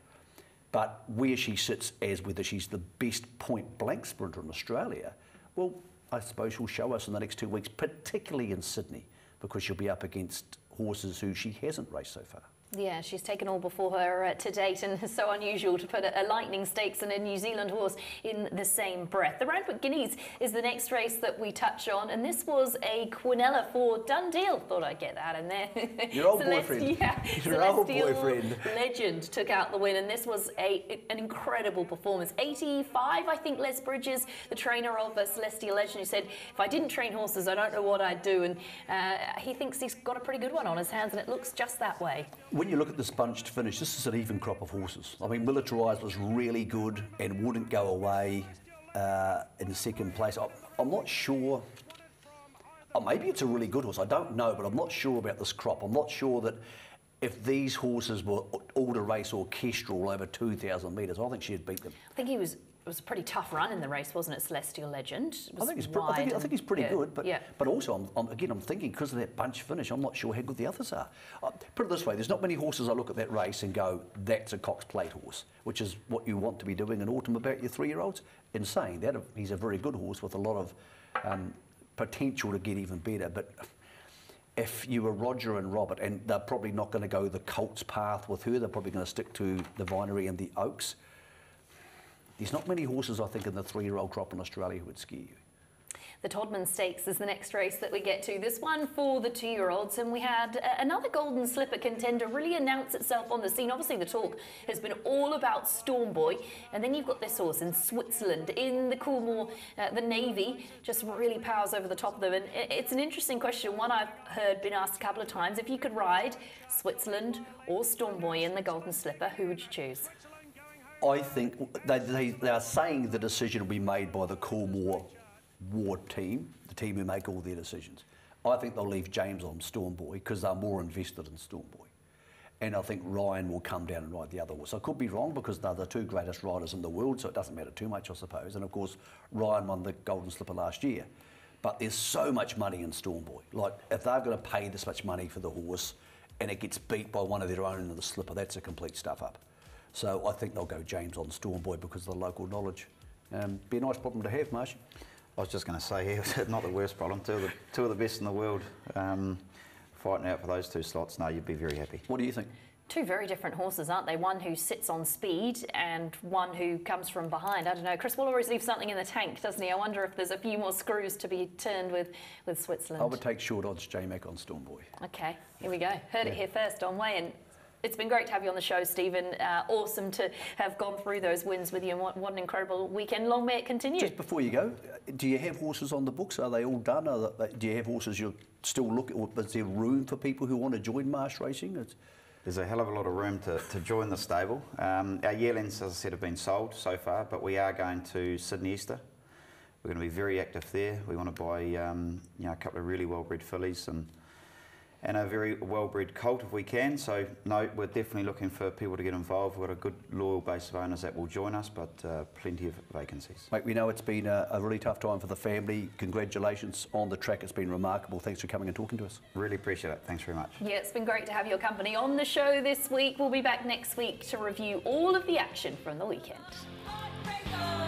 D: But where she sits as whether she's the best point-blank sprinter in Australia, well, I suppose she'll show us in the next 2 weeks, particularly in Sydney, because she'll be up against horses who she hasn't raced so far.
B: Yeah, she's taken all before her to date, and it's so unusual to put a Lightning Stakes and a New Zealand horse in the same breath. The Randwick Guineas is the next race that we touch on, and this was a Quinella for Dundeel. Thought I'd get that in there.
D: Your old boyfriend.
B: Yeah,
D: your old boyfriend.
B: Legend took out the win, and this was an incredible performance. 85, I think, Les Bridges, the trainer of Celestial Legend, who said, if I didn't train horses, I don't know what I'd do, and he thinks he's got a pretty good one on his hands, and it looks just that way.
D: When you look at this bunched finish, this is an even crop of horses. I mean, Militarised was really good and wouldn't go away in second place. I'm not sure maybe it's a really good horse. I don't know, but I'm not sure about this crop. I'm not sure that if these horses were all to race orchestral over 2,000 metres, I think she'd beat them.
B: I think it was a pretty tough run in the race, wasn't it, Celestial Legend?
D: I think he's pretty good, but also I'm thinking because of that bunch finish, I'm not sure how good the others are. Put it this way, there's not many horses I look at that race and go, that's a Cox Plate horse, which is what you want to be doing in autumn about your 3-year-olds. In saying that, he's a very good horse with a lot of potential to get even better, but if you were Roger and Robert, and they're probably not going to go the Colts path with her, they're probably going to stick to the Vinery and the Oaks. There's not many horses, I think, in the 3-year-old crop in Australia who would scare you.
B: The Todman Stakes is the next race that we get to. This one for the 2-year-olds, and we had another Golden Slipper contender really announce itself on the scene. Obviously, the talk has been all about Storm Boy, and then you've got this horse in Switzerland, in the Coolmore, the Navy, just really powers over the top of them. And it's an interesting question, one I've heard been asked a couple of times. If you could ride Switzerland or Storm Boy in the Golden Slipper, who would you choose?
D: I think they are saying the decision will be made by the Coolmore Ward team, the team who make all their decisions. I think they'll leave James on Storm Boy because they're more invested in Storm Boy. And I think Ryan will come down and ride the other horse. I could be wrong because they're the 2 greatest riders in the world, so it doesn't matter too much, I suppose. And of course, Ryan won the Golden Slipper last year. But there's so much money in Storm Boy. Like, if they're going to pay this much money for the horse and it gets beat by one of their own in the slipper, that's a complete stuff up. So I think they'll go James on Storm Boy because of the local knowledge. Be a nice problem to have, Marshy.
C: I was just going to say, yeah, not the worst problem. Two of the best in the world fighting out for those 2 slots. No, you'd be very happy.
D: What do you think?
B: 2 very different horses, aren't they? One who sits on speed and one who comes from behind. I don't know. Chris will always leave something in the tank, doesn't he? I wonder if there's a few more screws to be turned with Switzerland.
D: I would take short odds J-Mac on Storm Boy.
B: Okay, here we go. Heard it here first on Weigh In. It's been great to have you on the show, Stephen. Awesome to have gone through those wins with you, and what an incredible weekend. Long may it continue.
D: Just before you go, do you have horses on the books? Are they all done? Do you have horses you're still looking at? Is there room for people who want to join Marsh Racing?
C: There's a hell of a lot of room to join the stable. Our yearlings, as I said, have been sold so far, but we are going to Sydney Easter. We're going to be very active there. We want to buy a couple of really well-bred fillies and a very well-bred colt if we can. So, no, we're definitely looking for people to get involved. We've got a good, loyal base of owners that will join us, but plenty of vacancies.
D: Mate, we know it's been a really tough time for the family. Congratulations on the track. It's been remarkable. Thanks for coming and talking to us.
C: Really appreciate it. Thanks very much.
B: Yeah, it's been great to have your company on the show this week. We'll be back next week to review all of the action from the weekend.